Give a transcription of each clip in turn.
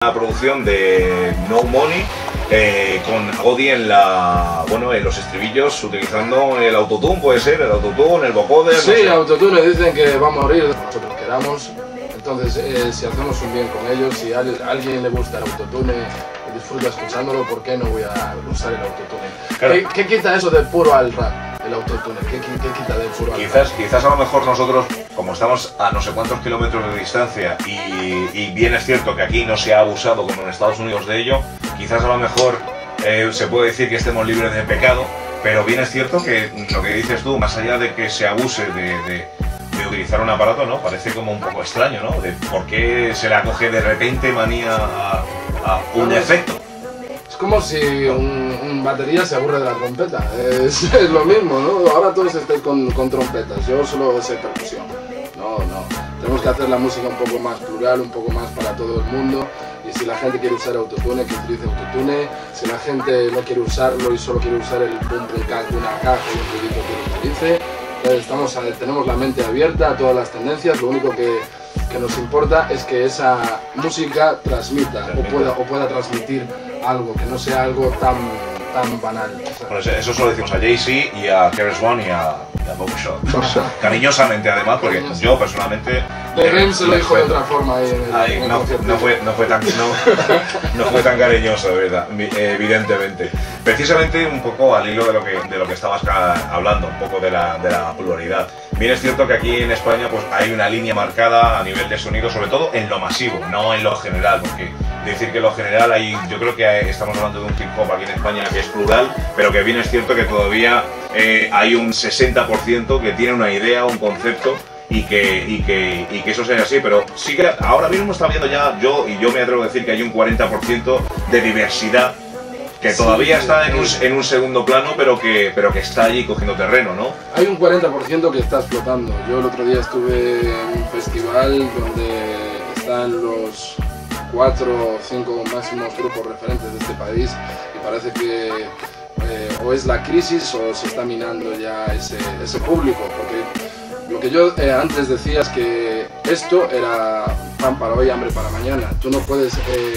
una producción de No Money, con Godi en en los estribillos utilizando el autotune, puede ser, el autotune, el vocoder. Sí, no sé. Autotune dicen que va a morir, nosotros queramos. Entonces, si hacemos un bien con ellos, si a alguien le gusta el autotune y disfruta escuchándolo, ¿por qué no voy a usar el autotune? Claro. ¿Qué quita eso del puro al rap, el autotune? ¿Qué quita del puro al rap? Quizás a lo mejor nosotros, como estamos a no sé cuántos kilómetros de distancia y bien es cierto que aquí no se ha abusado como en Estados Unidos de ello, quizás a lo mejor se puede decir que estemos libres de pecado, pero bien es cierto que lo que dices tú, más allá de que se abuse de utilizar un aparato, ¿no? Parece como un poco extraño, ¿no? De por qué se le acoge de repente manía a un efecto. Es como si un batería se aburre de la trompeta, es lo mismo, ¿no? Ahora todos estáis con trompetas, yo solo sé percusión. No, tenemos que hacer la música un poco más plural, un poco más para todo el mundo. Y si la gente quiere usar autotune, que utilice autotune. Si la gente no quiere usarlo y solo quiere usar el boom de una caja y un ruidito, que lo utilice. Tenemos la mente abierta a todas las tendencias, lo único que nos importa es que esa música transmita o pueda transmitir algo, que no sea algo tan banal. Bueno, eso se lo decimos a Jay-Z y a KRS-One y a Buckshot. Cariñosamente además, porque yo personalmente... Ren se lo dijo de otra forma ahí no fue tan cariñoso, ¿verdad? Evidentemente. Precisamente un poco al hilo de lo que estabas hablando, un poco de la pluralidad. Bien es cierto que aquí en España pues hay una línea marcada a nivel de sonido, sobre todo en lo masivo, no en lo general, porque decir que lo general yo creo que estamos hablando de un hip hop aquí en España que es plural, pero que bien es cierto que todavía hay un 60% que tiene una idea, un concepto y que eso sea así, pero sí que ahora mismo está viendo ya yo me atrevo a decir que hay un 40% de diversidad que todavía está en un segundo plano, pero que está allí cogiendo terreno, ¿no? Hay un 40% que está explotando. Yo el otro día estuve en un festival donde están los 4 o 5 máximos grupos referentes de este país y parece que o es la crisis o se está minando ya ese público, porque lo que yo antes decía es que esto era pan para hoy, hambre para mañana. Tú no puedes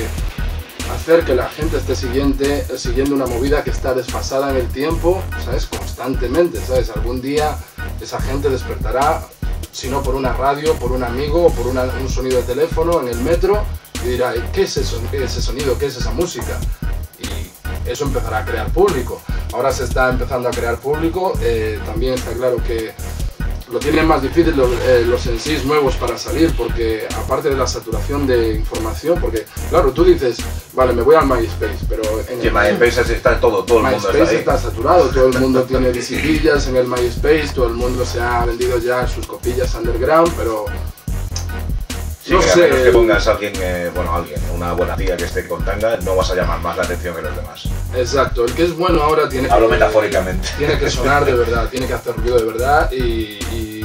hacer que la gente esté siguiendo una movida que está desfasada en el tiempo, ¿sabes? Constantemente, ¿sabes? Algún día esa gente despertará, si no por una radio, por un amigo o por un sonido de teléfono en el metro y dirá, ¿qué es eso? ¿Qué es ese sonido? ¿Qué es esa música? Y eso empezará a crear público. Ahora se está empezando a crear público, también está claro que lo tienen más difícil los MCs nuevos para salir, porque aparte de la saturación de información, porque claro, tú dices, vale, me voy al MySpace, pero en el MySpace está todo el mundo está ahí. Está saturado, todo el mundo tiene visitillas en el MySpace, todo el mundo se ha vendido ya sus copillas underground, pero sí, no sé, a menos que pongas a alguien, una buena tía que esté con tanga, no vas a llamar más la atención que los demás. Exacto, el que es bueno ahora Hablo metafóricamente. Tiene que sonar de verdad, tiene que hacer ruido de verdad y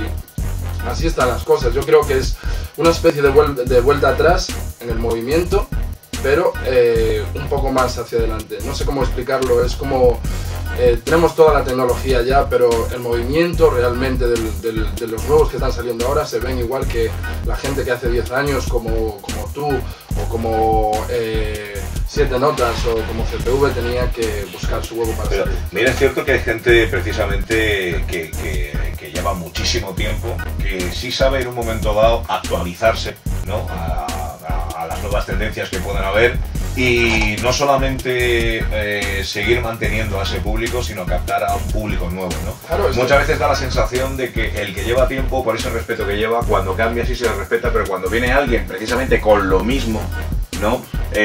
así están las cosas. Yo creo que es una especie de vuelta atrás en el movimiento, pero un poco más hacia adelante. No sé cómo explicarlo, es como tenemos toda la tecnología ya, pero el movimiento realmente de los nuevos que están saliendo ahora se ven igual que la gente que hace 10 años, como tú, o como 7 Notas, o como CPV, tenía que buscar su huevo para salir. Mira, es cierto que hay gente precisamente que lleva muchísimo tiempo, que sí sabe en un momento dado actualizarse, ¿no? a las nuevas tendencias que puedan haber, y no solamente seguir manteniendo a ese público, sino captar a un público nuevo, ¿no? Claro, muchas veces da la sensación de que el que lleva tiempo, por ese respeto que lleva, cuando cambia sí se le respeta, pero cuando viene alguien precisamente con lo mismo, ¿no?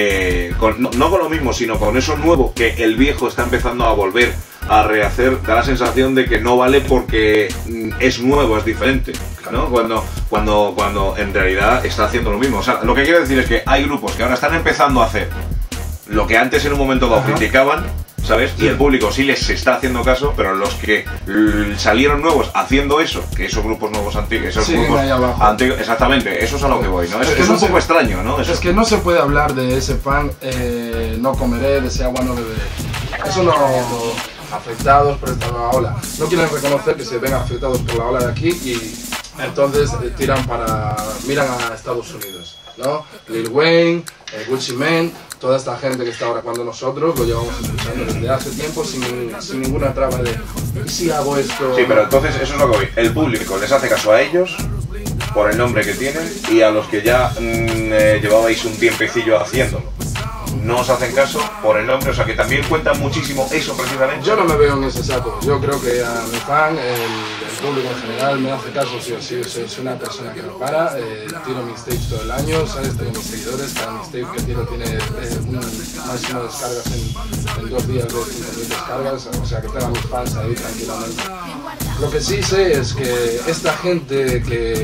No con lo mismo, sino con eso nuevo que el viejo está empezando a volver a rehacer, da la sensación de que no vale porque es nuevo, es diferente, ¿no? Cuando en realidad está haciendo lo mismo. O sea, lo que quiero decir es que hay grupos que ahora están empezando a hacer lo que antes en un momento dado criticaban, ¿sabes? Y el público sí les está haciendo caso, pero los que salieron nuevos haciendo eso, que esos grupos nuevos antiguos, esos grupos antiguos, exactamente, eso es a lo que voy, ¿no? Es un poco extraño, ¿no? Eso. Es que no se puede hablar de ese pan, no comeré, de ese agua no beberé. Eso no... afectados por esta nueva ola. No quieren reconocer que se ven afectados por la ola de aquí y entonces miran a Estados Unidos. ¿no? Lil Wayne, Gucci Mane, toda esta gente que está ahora cuando nosotros lo llevamos escuchando desde hace tiempo sin ninguna traba de ¿y si hago esto? Sí, pero entonces eso es lo que voy. El público les hace caso a ellos por el nombre que tienen y a los que ya llevabais un tiempecillo haciéndolo. No os hacen caso por el nombre, o sea que también cuenta muchísimo eso precisamente. Yo no me veo en ese saco, yo creo que a mi fan, el público en general me hace caso sí o sí, soy una persona que no para, tiro mixtapes todo el año, ¿sabes? Tengo mis seguidores, cada mixtape que tiro tiene un máximo de descargas en 2 días de 5.000 descargas, o sea que tengo a mis fans ahí tranquilamente. Lo que sí sé es que esta gente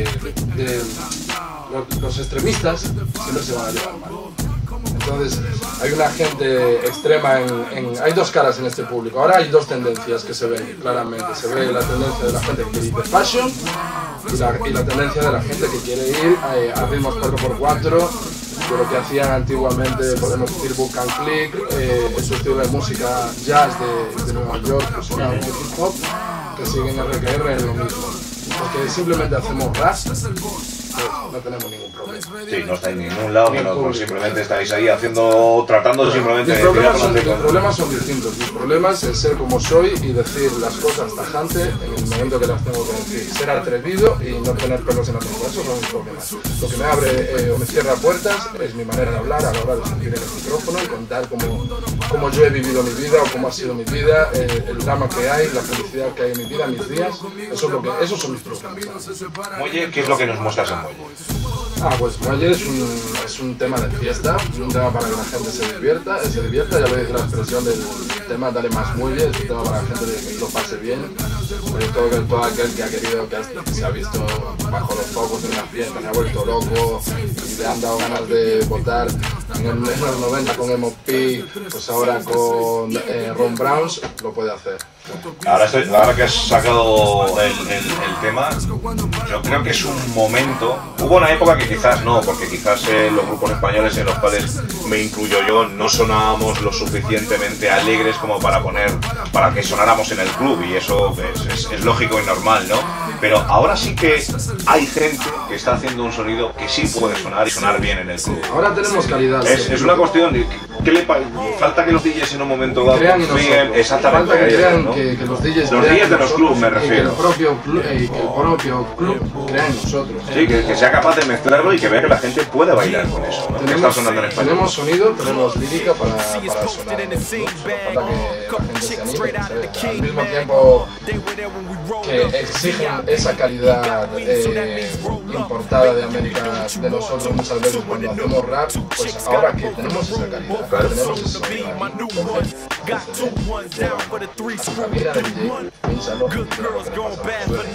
los extremistas siempre se van a llevar mal. Entonces, hay una gente extrema hay dos caras en este público. Ahora hay dos tendencias que se ven claramente. Se ve la tendencia de la gente que quiere ir de fashion y la tendencia de la gente que quiere ir a ritmos 4x4, de lo que hacían antiguamente, podemos decir, Book and Click, ese estilo de música jazz de Nueva York, fusionado con hip hop, que siguen RQR en lo mismo. Porque simplemente hacemos rap, no tenemos ningún problema. Sí, no estáis en ningún lado, simplemente estáis ahí tratando simplemente de tirar con mis problemas son distintos. Mis problemas es ser como soy y decir las cosas tajante en el momento que las tengo que decir. Ser atrevido y no tener pelos en la lengua. Esos son mis problemas. Lo que me abre o me cierra puertas es mi manera de hablar a la hora de sentir en el micrófono y contar cómo yo he vivido mi vida o cómo ha sido mi vida, el drama que hay, la felicidad que hay en mi vida, mis días. Esos son mis problemas. Muelle, ¿qué es lo que nos muestras en Muelle? Pues Muelle es un tema de fiesta, un tema para que la gente se divierta, ya lo dice la expresión del tema Dale Más Muelle, es un tema para la gente que lo pase bien, sobre todo aquel que ha querido, que se ha visto bajo los focos de una fiesta, se ha vuelto loco y le han dado ganas de votar en los 90 con M.O.P., pues ahora con Ron Browns lo puede hacer. Ahora que has sacado el tema, yo creo que es un momento. Hubo una época que quizás no, porque quizás los grupos españoles en los cuales me incluyo yo no sonábamos lo suficientemente alegres como para que sonáramos en el club, y eso es lógico y normal, ¿no? Pero ahora sí que hay gente que está haciendo un sonido que sí puede sonar y sonar bien en el club. Ahora tenemos calidad. Es una cuestión de falta que los DJs en un un momento dado confíen exactamente que crean, ¿no? que los DJs de los clubs me refiero. Que el propio club crea en nosotros. Sí, que sea capaz de mezclarlo y que vea que la gente puede bailar con eso, ¿no? Que está sonando en español. Tenemos sonido, tenemos lírica para sonar en el club, falta que la gente se anime, ¿sabes? Al mismo tiempo que exigen esa calidad importada de América de nosotros muchas veces cuando hacemos rap, pues ahora que tenemos esa calidad, tenemos esa calidad, la vida de DJ, piénsalo,